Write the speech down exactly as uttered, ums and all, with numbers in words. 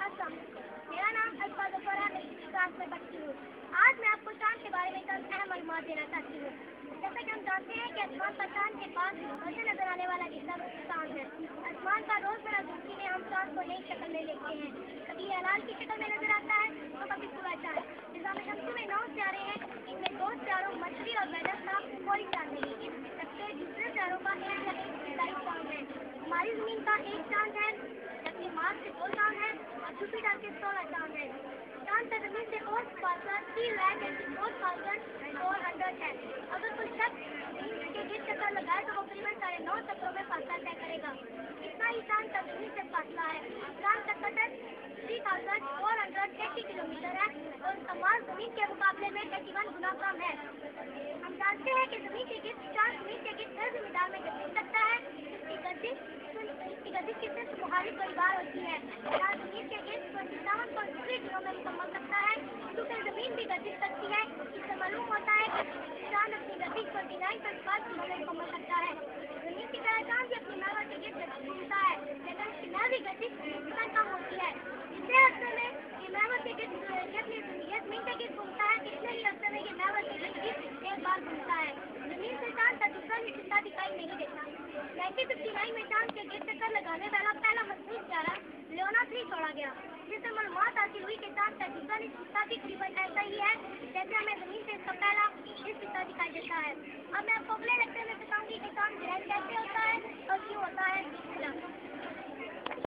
अस्सलाम वालेकुम। मेरा नाम अल्फा ज़फ़र है, मैं इसी क्लास में पढ़ती हूँ। आज मैं आपको चाँद के बारे में चंद अहम मालूमात देना चाहती हूँ। जैसा कि हम जानते हैं कि आसमान पर चाँद के पास मुझे नजर आने वाला हिस्सा चाँद है। आसमान पर रोजमर्रा जिंदगी में हम चाँद को नई शक्ल में देखते हैं। कभी ये हिलाल की शक्ल में नजर आता है तो कभी सूरज चाँद। निज़ाम शम्सी में नौ सितारे हैं, इनमें दो सितारों मछली और वेनस का कोई चाँद नहीं। इस सबसे दूसरे सितारों का एक या एक सितारी चाँद है। हमारी जमीन का एक चाँद है, जबकि मार्स के दो चाँद हैं और जुपिटर के सोलह चाँद हैं। चाँद का जमीन से और फासला three lakh eighty four thousand four hundred है। अगर कोई शख्स जमीन के गिर्द चक्कर लगाए तो वो करीबन साढ़े नौ चक्करों में फासला तय करेगा। इतना ही चाँद का जमीन से फासला है। चाँद का कटर three thousand four hundred eighty kilometre है और इसका मास जमीन के मुकाबले में एटी वन गुना कम है। हम जानते हैं कि जमीन के गिर्द चाँद जमीन के गिर्द हर मिदार में गर्दिश करता है। इसकी गर्दिश इसकी गर्दिश की सिर्फ मुहारिफ परिवार होती है। चाँद जमीन के गिर्द सत्तावन पॉइंट थ्री दिनों में मुकम्मल करता है, क्योंकि जमीन भी गर्दिश करती है। इससे मालूम होता है कि चाँद अपनी गर्दिश ट्वेंटी नाइन पॉइंट फाइव दिनों में मुकम्मल करता है। जमीन की तरह चाँद भी अपनी महवर के गिर्द गर्दिश घूमता है, लेकिन इसकी महवी गर्दिश इतना कम होती है। इतने अरसे में ये महवर के गिर्द ये जमीन के गिर्द घूमता है, इतने ही अरसे में ये महवर के गिर्द एक बार घूमता है। जमीन से चाँद का दूसरा भी हिस्सा दिखाई नहीं देता। नाइनटीन फिफ्टी नाइन में चाँद के गिर्द चक्कर लगाने वाला पहला मजबूत सितारा लियोना थ्री छोड़ा गया, जिससे मालूमात हासिल हुई कि चाँद का दूसरा हिस्सा भी करीबन ऐसा ही है जैसे हमें जमीन से इसका पहला हिस्सा दिखाई देता है। अब मैं आपको अगले लेक्चर में बताऊंगी कि चाँद ग्रहण कैसे होता है और क्यों होता है।